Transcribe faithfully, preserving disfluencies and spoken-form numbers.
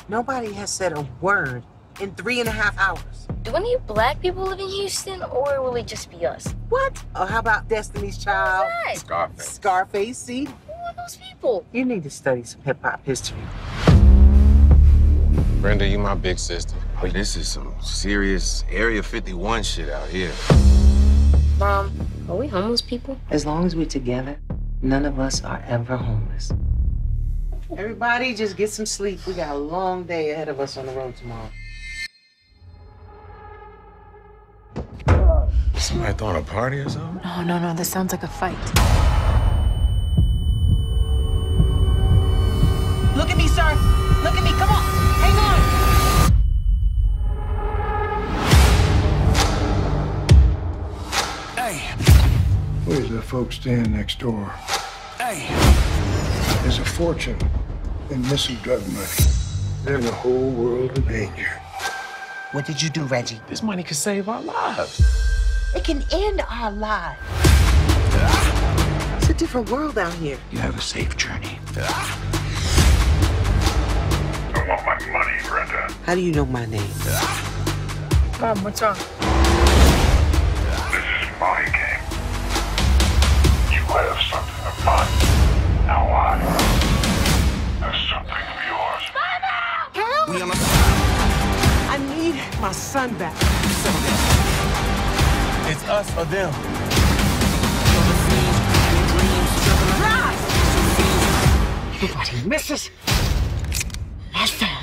Nobody has said a word in three and a half hours. Do any black people live in Houston, or will it just be us? What? Oh, how about Destiny's Child? Who's that? Scarface. Scarface, see? Who are those people? You need to study some hip-hop history. Brenda, you my big sister. Oh, this is some serious Area fifty-one shit out here. Mom, are we homeless people? As long as we're together, none of us are ever homeless. Everybody just get some sleep. We got a long day ahead of us on the road tomorrow. Somebody throwing a party or something? No, no, no. This sounds like a fight. Look at me, sir. Look at me. Come on. Hang on. Hey. Where's the folks staying next door? Hey. There's a fortune in missing drug money. They're in the whole world of danger. What did you do, Reggie? This money could save our lives. It can end our lives. It's a different world out here. You have a safe journey. I want my money, Brenda. How do you know my name? Mom, what's wrong? This is my game. You have something of mine. Now I have something of yours. Help! We on the... I need my son back. It's us or them. Nobody misses. That's that.